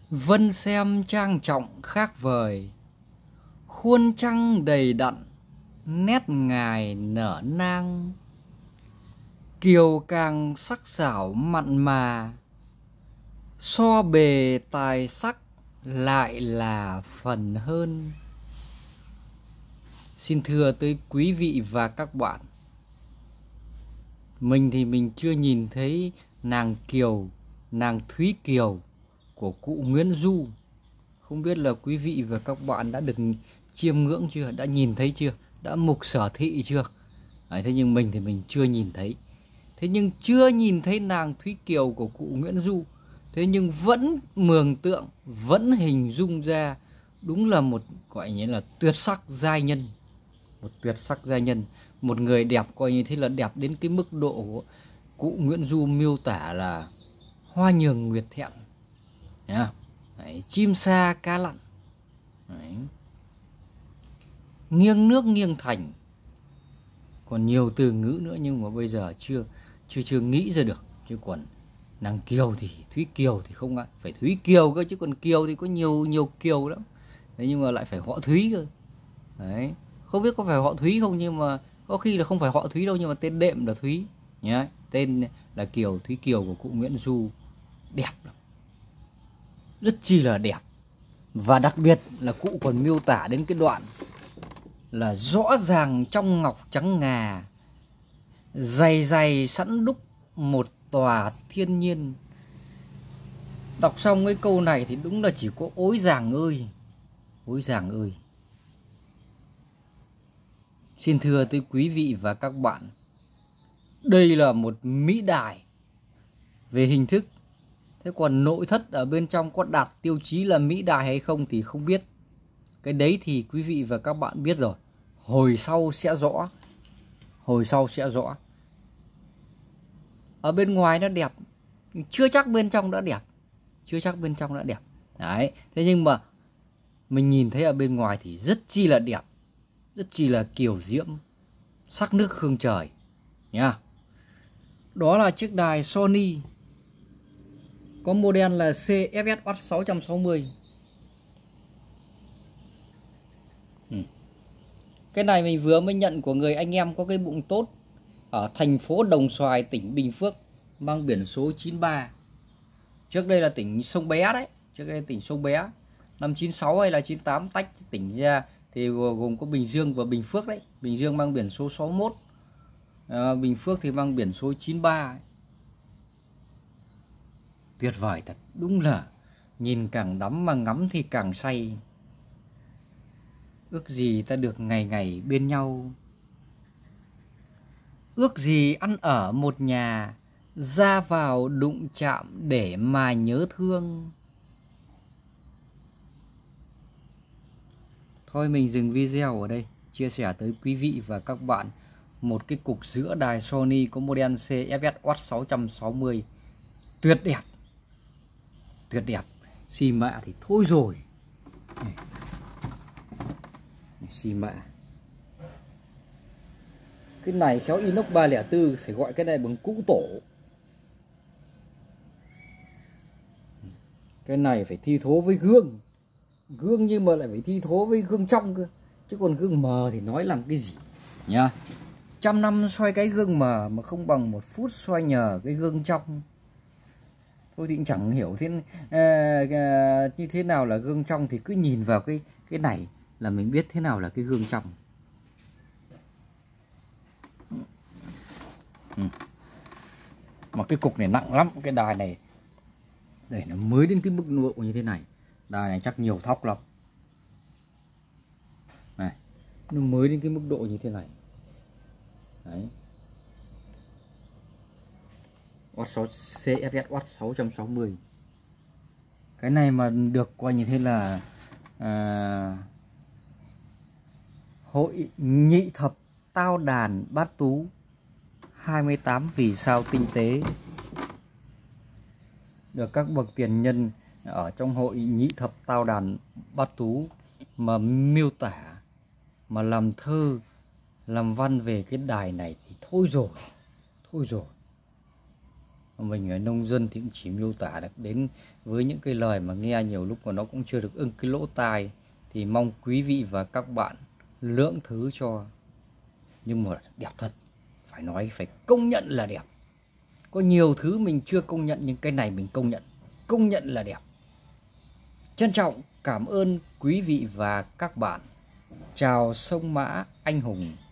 Vân xem trang trọng khác vời, khuôn trăng đầy đặn, nét ngài nở nang. Kiều càng sắc sảo mặn mà, so bề tài sắc lại là phần hơn. Xin thưa tới quý vị và các bạn, mình thì mình chưa nhìn thấy nàng Kiều, nàng Thúy Kiều của cụ Nguyễn Du. Không biết là quý vị và các bạn đã được chiêm ngưỡng chưa, đã nhìn thấy chưa, đã mục sở thị chưa? Thế nhưng mình thì mình chưa nhìn thấy. Thế nhưng chưa nhìn thấy nàng Thúy Kiều của cụ Nguyễn Du. Thế nhưng vẫn mường tượng, vẫn hình dung ra đúng là một gọi như là tuyệt sắc giai nhân. Một tuyệt sắc giai nhân, một người đẹp coi như thế là đẹp đến cái mức độ cụ Nguyễn Du miêu tả là hoa nhường nguyệt thẹn. Đấy, chim sa cá lặn. Đấy. Nghiêng nước nghiêng thành. Còn nhiều từ ngữ nữa nhưng mà bây giờ chưa nghĩ ra được. Chứ còn nàng Kiều thì Thúy Kiều thì không ai phải Thúy Kiều cơ, chứ còn Kiều thì có nhiều Kiều lắm. Thế nhưng mà lại phải họ Thúy cơ. Đấy, không biết có phải họ Thúy không, nhưng mà có khi là không phải họ Thúy đâu, nhưng mà tên đệm là Thúy nhé. Tên là Kiều, Thúy Kiều của cụ Nguyễn Du đẹp lắm, rất chi là đẹp. Và đặc biệt là cụ còn miêu tả đến cái đoạn là rõ ràng trong ngọc trắng ngà, dày dày sẵn đúc một tòa thiên nhiên. Đọc xong cái câu này thì đúng là chỉ có ối giàng ơi, ối giàng ơi. Xin thưa tới quý vị và các bạn, đây là một mỹ đài về hình thức. Thế còn nội thất ở bên trong có đạt tiêu chí là mỹ đài hay không thì không biết. Cái đấy thì quý vị và các bạn biết rồi. Hồi sau sẽ rõ. Hồi sau sẽ rõ. Ở bên ngoài nó đẹp, chưa chắc bên trong đã đẹp. Chưa chắc bên trong đã đẹp. Đấy. Thế nhưng mà mình nhìn thấy ở bên ngoài thì rất chi là đẹp, rất chi là kiều diễm, sắc nước hương trời nha. Đó là chiếc đài Sony có model là CFS 660. Cái này mình vừa mới nhận của người anh em có cái bụng tốt ở thành phố Đồng Xoài, tỉnh Bình Phước, mang biển số 93. Trước đây là tỉnh Sông Bé đấy, trước đây là tỉnh Sông Bé. Năm 96 hay là 98 tách tỉnh ra thì gồm có Bình Dương và Bình Phước đấy. Bình Dương mang biển số 61, Bình Phước thì mang biển số 93. Tuyệt vời thật, đúng là nhìn càng đắm mà ngắm thì càng say. Ước gì ta được ngày ngày bên nhau, ước gì ăn ở một nhà, ra vào đụng chạm để mà nhớ thương. Thôi mình dừng video ở đây, chia sẻ tới quý vị và các bạn một cái cục giữa đài Sony có model CFS Watt 660. Tuyệt đẹp, tuyệt đẹp. Xì mạ thì thôi rồi. Xì mạ. Cái này khéo inox 304, phải gọi cái này bằng cũ tổ. Cái này phải thi thố với gương. Gương nhưng mà lại phải thi thố với gương trong cơ. Chứ còn gương mờ thì nói làm cái gì nhá. 100 năm xoay cái gương mờ mà không bằng 1 phút xoay nhờ cái gương trong. Tôi thì cũng chẳng hiểu như thế nào là gương trong, thì cứ nhìn vào cái này là mình biết thế nào là cái gương trong. Mà cái cục này nặng lắm, cái đài này để nó mới đến cái mức độ như thế này. Đài này chắc nhiều thóc lắm. Này, nó mới đến cái mức độ như thế này. Đấy. CFS Watt 660. Cái này mà được coi như thế là hội nhị thập tao đàn bát tú, 28 vì sao tinh tế, được các bậc tiền nhân ở trong hội nhị thập tao đàn bát tú mà miêu tả, mà làm thơ làm văn về cái đài này thì thôi rồi, thôi rồi. Mình là nông dân thì cũng chỉ miêu tả được đến với những cái lời mà nghe nhiều lúc mà nó cũng chưa được ưng cái lỗ tai, thì mong quý vị và các bạn lượng thứ cho. Nhưng mà đẹp thật, phải nói, phải công nhận là đẹp. Có nhiều thứ mình chưa công nhận nhưng cái này mình công nhận là đẹp. Trân trọng cảm ơn quý vị và các bạn. Chào sông Mã anh hùng.